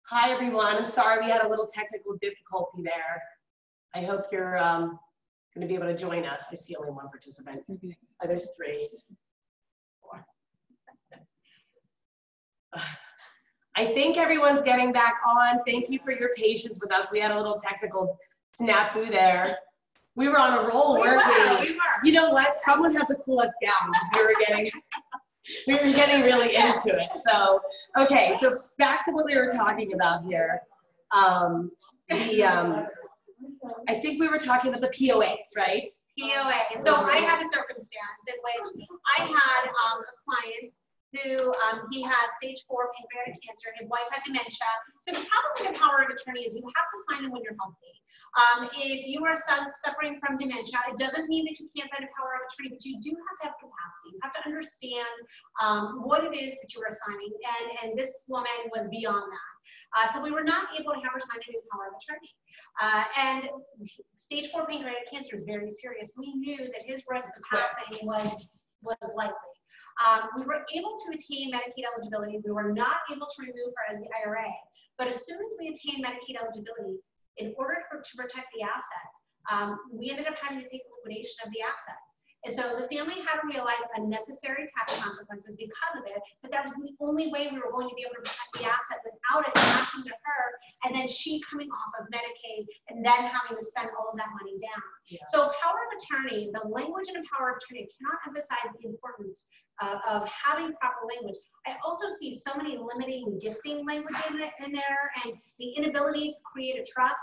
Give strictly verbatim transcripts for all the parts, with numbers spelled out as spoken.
Hi, everyone. I'm sorry we had a little technical difficulty there. I hope you're um, going to be able to join us. I see only one participant. Mm-hmm. Oh, there's three. Four. I think everyone's getting back on. Thank you for your patience with us. We had a little technical snafu there. We were on a roll, we weren't were, we? we were. You know what? Someone had to cool us down because we were getting, we were getting really into it. So, okay, so back to what we were talking about here. Um, the, um, I think we were talking about the P O As, right? P O A. So I had a circumstance in which I had um, a client who um, he had stage four pancreatic cancer. His wife had dementia. So the problem with a power of attorney is you have to sign them when you're healthy. Um, if you are su suffering from dementia, it doesn't mean that you can't sign a power of attorney, but you do have to have capacity. You have to understand um, what it is that you are signing, and, and this woman was beyond that. Uh, so we were not able to have her sign a new power of attorney. Uh, and stage four pancreatic cancer is very serious. We knew that his risk of passing was, was likely. Um, we were able to attain Medicaid eligibility. We were not able to remove her as the I R A. But as soon as we attained Medicaid eligibility, in order for, to protect the asset, um, we ended up having to take liquidation of the asset. And so the family had to realize unnecessary tax consequences because of it, but that was the only way we were going to be able to protect the asset without it passing to her, and then she coming off of Medicaid and then having to spend all of that money down. Yeah. So power of attorney, the language in a power of attorney, cannot emphasize the importance uh, of having proper language. I also see so many limiting gifting language in, it, in there, and the inability to create a trust.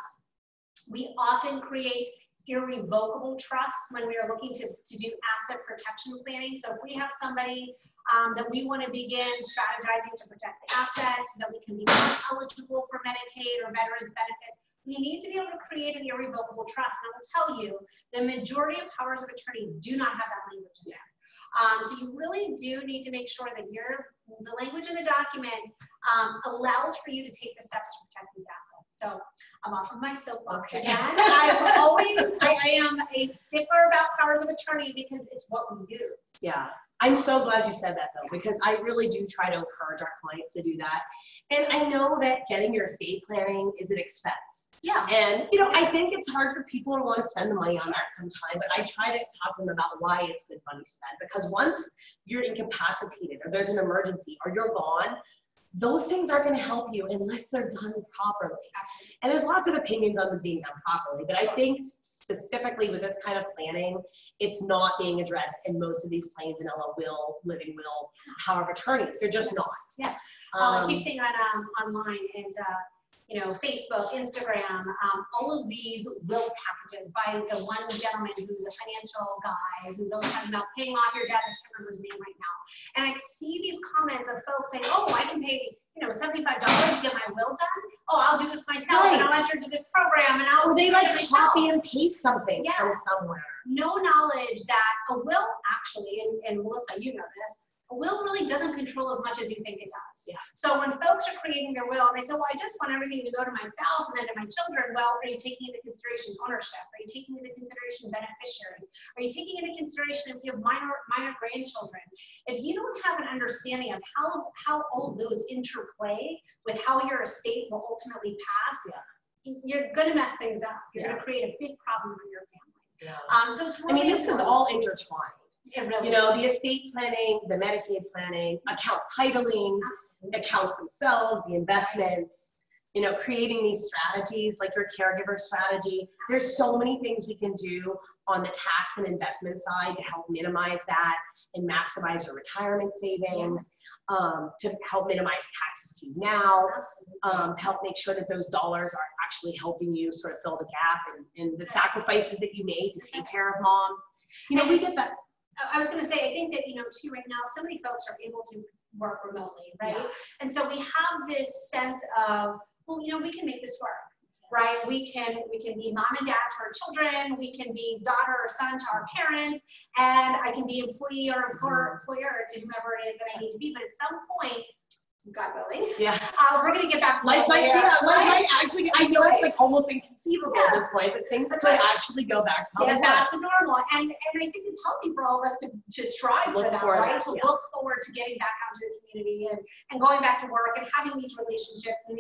We often create irrevocable trusts when we are looking to, to do asset protection planning. So if we have somebody um, that we want to begin strategizing to protect the assets so that we can become eligible for Medicaid or veterans benefits, we need to be able to create an irrevocable trust. And I will tell you, the majority of powers of attorney do not have that language in there. Um, so you really do need to make sure that your, the language in the document um, allows for you to take the steps to protect these assets. So I'm off of my soapbox okay. again. I'm always, I, I am a stickler about powers of attorney because it's what we use. Yeah. I'm so glad you said that though, because I really do try to encourage our clients to do that. And I know that getting your estate planning is an expense. Yeah. And, you know, I think it's hard for people to want to spend the money on that sometimes, but I try to talk to them about why it's good money spent. Because once you're incapacitated or there's an emergency or you're gone, those things aren't going to help you unless they're done properly. And there's lots of opinions on them being done properly, but I think specifically with this kind of planning, it's not being addressed in most of these plain vanilla will, living will, power of attorneys. They're just yes. not. Yes. Um, I keep seeing on um, online and uh, you know, Facebook, Instagram, um, all of these will packages by the one gentleman who's a financial guy who's always talking about paying off your debts. I can't remember his name right now. And I see these comments of folks saying, oh, I can pay, you know, seventy-five dollars to get my will done. Oh, I'll do this myself, right. and I'll enter into this program, and I'll. Or they like copy and paste something yes. from somewhere. No knowledge that a will actually, and, and Melissa, you know this, a will really doesn't control as much as you think it does. Yeah. So when folks are creating their will and they say, well, I just want everything to go to my spouse and then to my children, well, are you taking into consideration ownership? Are you taking into consideration beneficiaries? Are you taking into consideration if you have minor, minor grandchildren? If you don't have an understanding of how, how all of those interplay with how your estate will ultimately pass, yeah. you're going to mess things up. You're yeah. going to create a big problem for your family. Yeah. Um, so it's really I mean, this important. is all intertwined. It really you know, is. the estate planning, the Medicaid planning, account titling, Absolutely. accounts themselves, the investments, you know, creating these strategies like your caregiver strategy. There's so many things we can do on the tax and investment side to help minimize that and maximize your retirement savings, yes. um, to help minimize taxes to you now, um, to help make sure that those dollars are actually helping you sort of fill the gap and, and the sacrifices that you made to take care of mom. You know, we get that. I was going to say, I think that, you know, too, right now, so many folks are able to work remotely, right? Yeah. And so we have this sense of, well, you know, we can make this work, right? We can, we can be mom and dad to our children. We can be daughter or son to our parents. And I can be employee or employer, employer to whomever it is that I need to be. But at some point, God willing, yeah, uh, we're going to get back. Life might, yeah, life might actually, I know it's like almost inconceivable yeah. at this point, but things could actually go back to how Get back to normal. And, and I think it's healthy for all of us to, to strive look for that, right? That, to yeah. look forward to getting back out to the community and, and going back to work and having these relationships and these,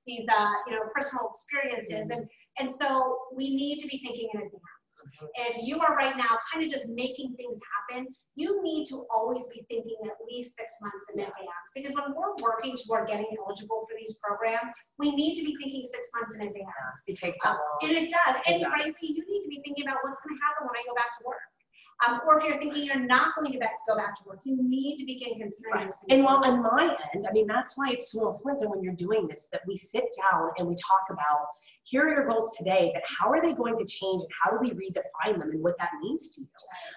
these uh, you know, personal experiences. And, and so we need to be thinking in advance. If you are right now kind of just making things happen, you need to always be thinking at least six months in advance. Because when we're working toward getting eligible for these programs, we need to be thinking six months in advance. Yeah, it takes that long. Um, and it does. It and does. frankly, you need to be thinking about what's going to happen when I go back to work. Um, or if you're thinking you're not going to back, go back to work, you need to begin considering Right. those things. And while on my end, I mean, that's why it's so important that when you're doing this, that we sit down and we talk about, here are your goals today, but how are they going to change and how do we redefine them and what that means to you?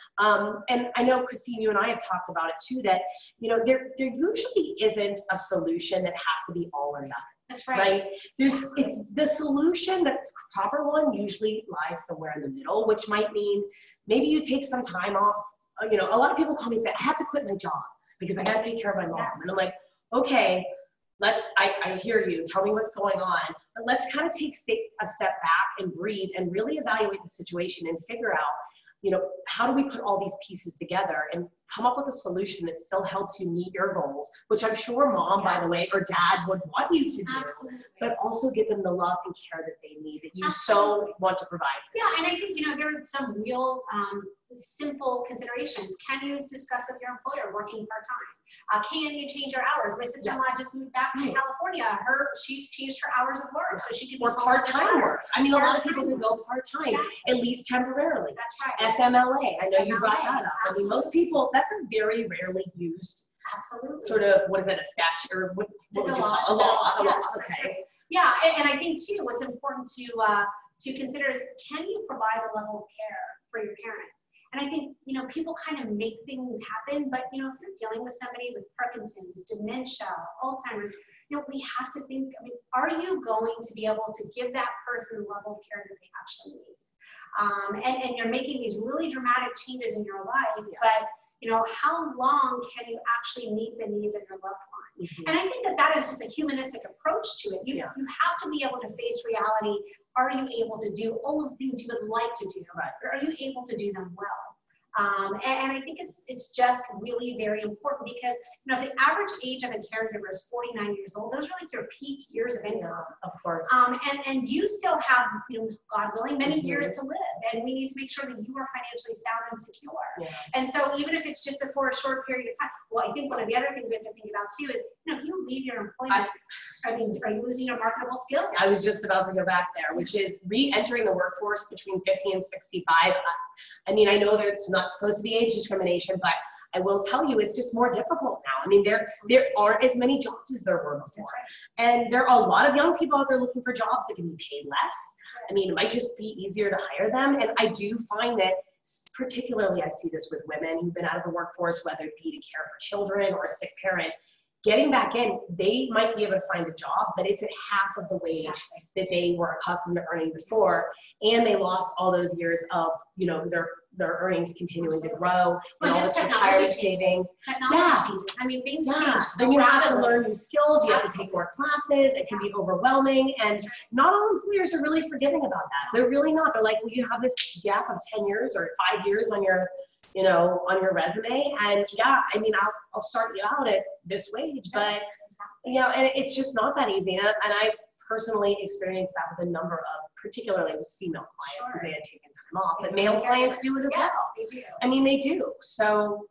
Um, and I know, Christine, you and I have talked about it too, that, you know, there, there usually isn't a solution that has to be all or nothing. That's right. Right? There's, it's the solution, the proper one usually lies somewhere in the middle, which might mean maybe you take some time off. Uh, you know, a lot of people call me and say, I have to quit my job because I got to take care of my mom. Yes. And I'm like, okay, let's, I, I hear you. Tell me what's going on. But let's kind of take a step back and breathe and really evaluate the situation and figure out, you know, how do we put all these pieces together and come up with a solution that still helps you meet your goals, which I'm sure mom, by the way, or dad would want you to do, Absolutely. but also give them the love and care that they need, that you Absolutely. so want to provide. Yeah, and I think, you know, there are some real um, simple considerations. Can you discuss with your employer working part-time? Uh, can you change your hours? My sister-in-law just moved back to Right. California. Her, she's changed her hours of work so she can be Or home with her part-time daughter. work. I mean, a lot of Part-time people can go part-time, Exactly. at least temporarily. That's right. F M L A, I know you brought F M L A, that up. I mean, most people, that's a very rarely used Absolutely. sort of, what is it, a statute, or what, what It's would a you law. call it? A law, a law, Yes, that's okay. right. Yeah, and, and I think too, what's important to uh, to consider is, can you provide a level of care for your parent? And I think, you know, people kind of make things happen, but, you know, if you're dealing with somebody with Parkinson's, dementia, Alzheimer's, you know, we have to think, I mean, are you going to be able to give that person the level of care that they actually need? Um, and, and you're making these really dramatic changes in your life, Yeah. but, you know, how long can you actually meet the needs of your loved one? Mhm. And I think that that is just a humanistic approach to it. You, Yeah. you have to be able to face reality. Are you able to do all of the things you would like to do? Right. Or are you able to do them well? Um, and, and I think it's it's just really very important because, you know, if the average age of a caregiver is forty-nine years old, those are like your peak years of income. Yeah, of course. Um, and, and you still have, you know, God willing, many Mhm. years to live. And we need to make sure that you are financially sound and secure. Yeah. And so even if it's just a, for a short period of time, well, I think one of the other things we have to think about too is, you know, if you leave your employment, I, I mean, are you losing your marketable skills? I was just about to go back there, which is re-entering the workforce between fifty and sixty-five. I mean, I know that it's not supposed to be age discrimination, but I will tell you, it's just more difficult now. I mean, there, there aren't as many jobs as there were before. That's right. And there are a lot of young people out there looking for jobs that can be paid less. I mean, it might just be easier to hire them. And I do find that, particularly I see this with women who've been out of the workforce, whether it be to care for children or a sick parent, getting back in, they might be able to find a job, but it's at half of the wage Exactly. that they were accustomed to earning before. And they lost all those years of, you know, their, their earnings continuing to grow and Well, all just this technology retirement changes. savings. Technology Yeah. changes. I mean, things Yeah, change so then you have to rapidly. learn new skills, you have to Absolutely. take more classes, it can be overwhelming, and not all employers are really forgiving about that. They're really not. They're like, well, you have this gap of ten years or five years on your, you know, on your resume, and yeah, I mean, I'll, I'll start you out at this wage, but, you know, and it's just not that easy, and, and I've personally experienced that with a number of, particularly with female clients, because Sure. they had taken time off, but male clients do it as Yes, well. they do. I mean, they do, so,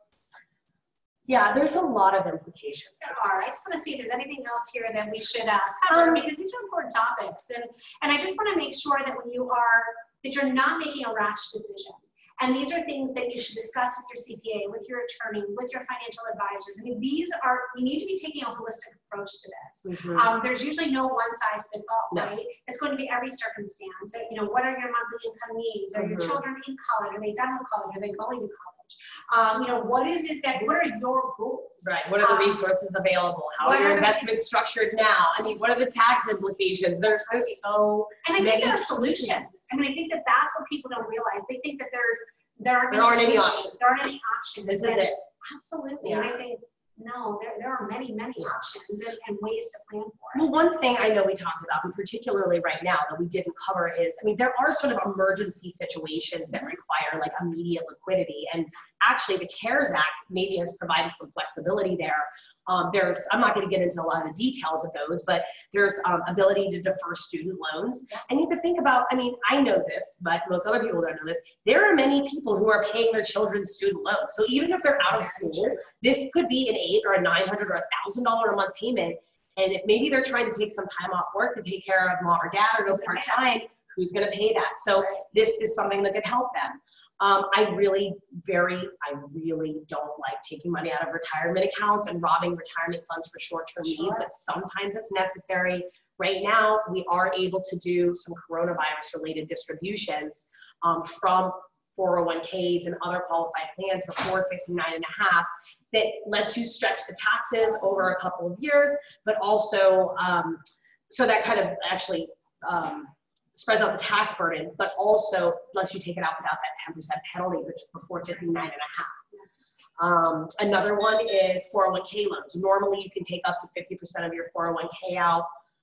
yeah, there's a lot of implications. There are. I just want to see if there's anything else here that we should uh, cover Um, because these are important topics. And, and I just want to make sure that when you are, that you're not making a rash decision. And these are things that you should discuss with your C P A, with your attorney, with your financial advisors. I mean, these are, we need to be taking a holistic approach to this. Mhm. Um, there's usually no one size fits all, No. right? It's going to be every circumstance. So, you know, what are your monthly income needs? Are your Mhm. children in college? Are they done with college? Are they going to college? Um, you know, what is it that, what are your goals? Right, what are the Um, resources available? How what are your are the investments structured now? I mean, what are the tax implications? There's Right. so And I think many there are pieces. solutions. I mean, I think that that's what people don't realize. They think that there's, there aren't, There aren't any solutions. options. There aren't any options. This is And it. Absolutely. And Yeah. I think, no, there, there are many, many Yeah. options and, and ways to plan for it. Well, one thing I know we talked about, and particularly right now that we didn't cover is, I mean, there are sort of emergency situations that require like immediate liquidity. And actually the CARES Act maybe has provided some flexibility there. Um, there's, I'm not going to get into a lot of the details of those, but there's um, ability to defer student loans. And you have to think about, I mean, I know this, but most other people don't know this. There are many people who are paying their children's student loans. So even if they're out of school, this could be an eight or a nine hundred or a thousand dollar a month payment. And if maybe they're trying to take some time off work to take care of mom or dad or go part-time, who's going to pay that? So this is something that could help them. Um, I really, very, I really don't like taking money out of retirement accounts and robbing retirement funds for short-term needs, but sometimes it's necessary. Right now, we are able to do some coronavirus-related distributions um, from four oh one Ks and other qualified plans for four fifty-nine and a half that lets you stretch the taxes over a couple of years, but also, um, so that kind of actually, um, spreads out the tax burden, but also lets you take it out without that ten percent penalty, which is for four fifty-nine and a half. Yes. Um, another one is four oh one K loans. Normally you can take up to fifty percent of your four oh one K out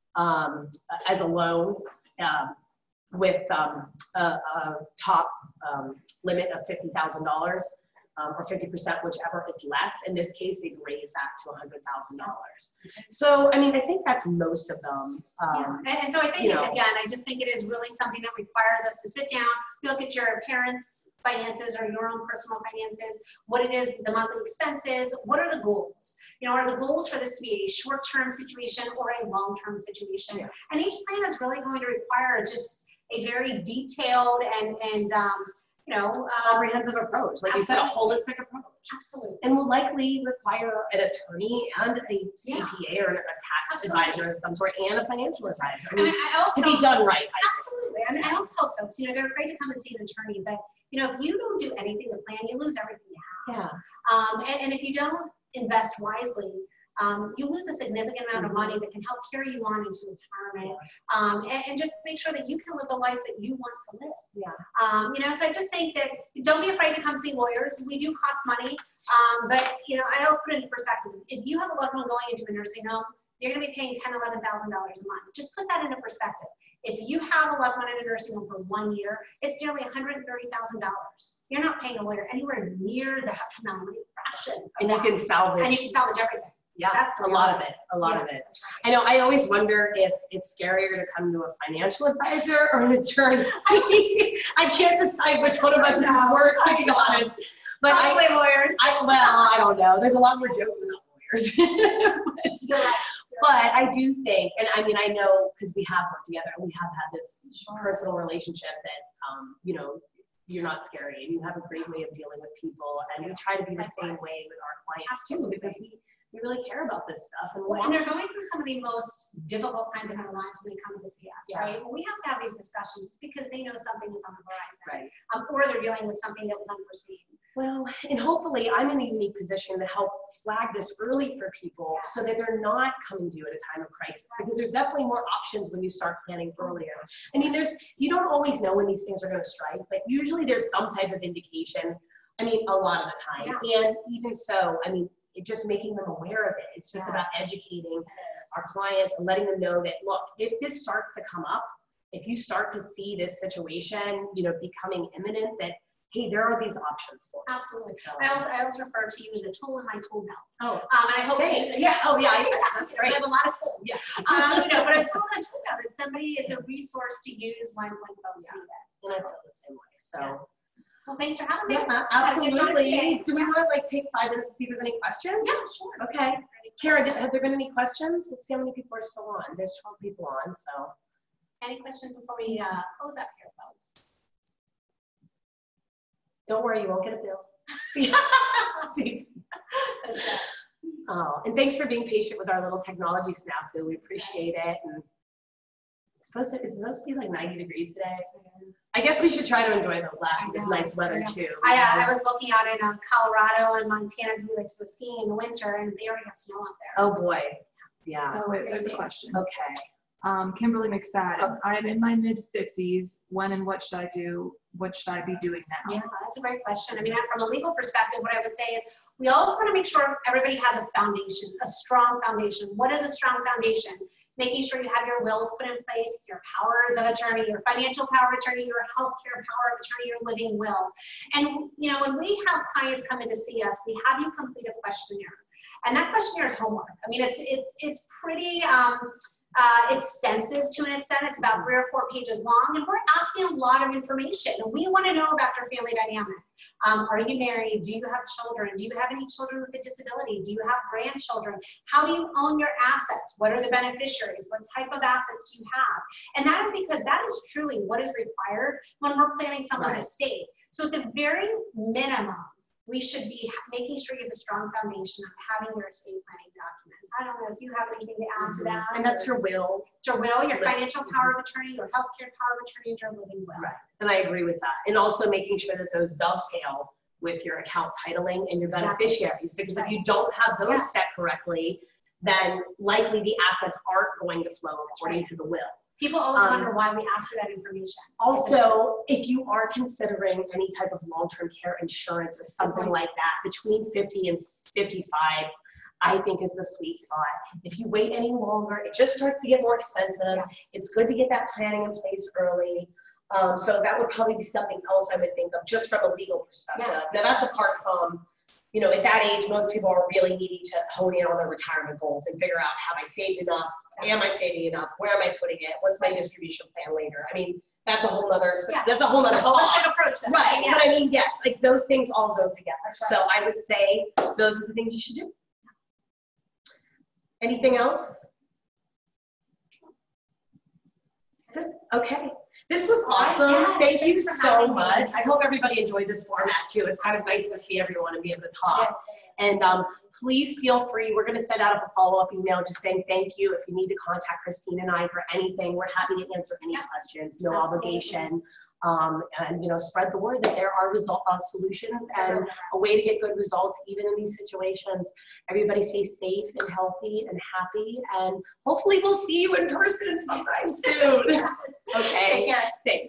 um, as a loan um, with um, a, a top um, limit of fifty thousand dollars. Um, or fifty percent, whichever is less. In this case, they've raised that to one hundred thousand dollars. So, I mean, I think that's most of them. Um, yeah. and, and so I think, you know, again, I just think it is really something that requires us to sit down, look at your parents' finances or your own personal finances, what it is, the monthly expenses, what are the goals? You know, are the goals for this to be a short-term situation or a long-term situation? Yeah. And each plan is really going to require just a very detailed and, and um, you know, um, comprehensive approach, like absolutely. You said, a holistic approach. Absolutely. And will likely require an attorney and a C P A yeah. or a tax absolutely. Advisor of some sort and a financial advisor. I mean, I also, to be done right. Absolutely. I mean, I also tell folks, you know, they're afraid to come and see an attorney, but, you know, if you don't do anything to plan, you lose everything you have. Yeah. Um, and, and if you don't invest wisely, Um, you lose a significant amount of money that can help carry you on into retirement, um, and, and just make sure that you can live the life that you want to live. Yeah. Um, you know, so I just think that don't be afraid to come see lawyers. We do cost money, um, but you know, I also put it into perspective. If you have a loved one going into a nursing home, you're going to be paying ten, eleven thousand dollars a month. Just put that into perspective. If you have a loved one in a nursing home for one year, it's nearly one hundred thirty thousand dollars. You're not paying a lawyer anywhere near that amount of money, fraction. And you can salvage. And you can salvage everything. Yeah, that's a lot of it, a lot yes, of it. Right. I know, I always wonder if it's scarier to come to a financial advisor or an attorney. I can't decide which one of us is worse, to be honest. But Probably I, lawyers. I, well, I don't know. There's a lot more jokes about lawyers. but, but I do think, and I mean, I know because we have worked together and we have had this sure. personal relationship that, um, you know, you're not scary and you have a great way of dealing with people, and we try to be the same way with our clients Absolutely. Too, because we We really care about this stuff. And, well, and they're going through some of the most difficult times in their lives when they come to see us, yeah. right? When we have to have these discussions because they know something is on the horizon, right. um, or they're dealing with something that was unforeseen. Well, and hopefully I'm in a unique position to help flag this early for people yes. so that they're not coming to you at a time of crisis, right. because there's definitely more options when you start planning earlier. I mean, there's you don't always know when these things are going to strike, but usually there's some type of indication. I mean, a lot of the time. Yeah. And even so, I mean, it just making them aware of it. It's just yes. about educating yes. our clients and letting them know that, look, if this starts to come up, if you start to see this situation, you know, becoming imminent, that, hey, there are these options for you. Absolutely. So, I also, I also refer to you as a tool in my tool belt. Oh, um, and I hope, thanks. yeah, oh yeah, yeah, that's great. I have a lot of tools. Yeah. um, you know, but a tool in a tool belt is somebody, it's a resource to use when, when folks yeah. need it. And I feel the same way, so. Yes. Well, thanks for having me. Yeah, absolutely. Do we want to like take five minutes to see if there's any questions? Yes, sure. Okay. Kara, have there been any questions? Let's see how many people are still on. There's twelve people on, so. Any questions before we uh, close up here, folks? Don't worry, you won't get a bill. okay. Oh, and thanks for being patient with our little technology snafu. We appreciate it. And it's supposed to, it's supposed to be like ninety degrees today. I guess we should try to enjoy the last of this nice weather I too. I, uh, I was looking out in uh, Colorado and Montana because we like to go skiing in the winter, and they already have snow up there. Oh boy, yeah. Oh wait, there's a question. Okay. Um, Kimberly McFadden. Oh. I'm in my mid fifties. When and what should I do? What should I be doing now? Yeah, that's a great question. I mean, from a legal perspective, what I would say is we always want to make sure everybody has a foundation, a strong foundation. What is a strong foundation? Making sure you have your wills put in place, your powers of attorney, your financial power of attorney, your healthcare power of attorney, your living will. And, you know, when we have clients come in to see us, we have you complete a questionnaire. And that questionnaire is homework. I mean, it's, it's, it's pretty, um, Uh, extensive to an extent. It's about three or four pages long, and we're asking a lot of information. And we want to know about your family dynamic. Um, are you married? Do you have children? Do you have any children with a disability? Do you have grandchildren? How do you own your assets? What are the beneficiaries? What type of assets do you have? And that is because that is truly what is required when we're planning someone's Right. estate. So at the very minimum, we should be making sure you have a strong foundation of having your estate planning documents. I don't know if you have anything to add to that. And that's your will. Your will, your Right. financial power of attorney, your healthcare power of attorney, and your living will. Right. And I agree with that. And also making sure that those dovetail with your account titling and your Exactly. beneficiaries. Because if Right. you don't have those Yes. set correctly, then likely the assets aren't going to flow according right. to the will. People always Um, wonder why we ask for that information. Also, if you are considering any type of long-term care insurance or something like that, between fifty and fifty-five, I think is the sweet spot. If you wait any longer, it just starts to get more expensive. Yes. It's good to get that planning in place early. Um, so that would probably be something else I would think of just from a legal perspective. Yeah. Now that's apart from, you know, at that age, most people are really needing to hone in on their retirement goals and figure out, have I saved enough? Am I saving enough? Where am I putting it? What's my distribution plan later? I mean, that's a whole nother, Yeah. that's a whole It's nother a holistic talk. approach. Then. Right, Yes. but I mean, yes, like those things all go together. That's right. So I would say those are the things you should do. Anything else? This, okay, this was awesome. Yes, Thank you thanks for so having me. much. I hope everybody enjoyed this format too. It's kind of nice to see everyone and be able to talk. Yes, it is. And um, please feel free, we're gonna send out a follow-up email just saying thank you. If you need to contact Christine and I for anything, we're happy to answer any Yeah. questions, no Absolutely. obligation. Um, and you know, spread the word that there are result, uh, solutions and a way to get good results even in these situations. Everybody stay safe and healthy and happy, and hopefully we'll see you in person sometime soon. Yes. Okay. Take care. Thanks.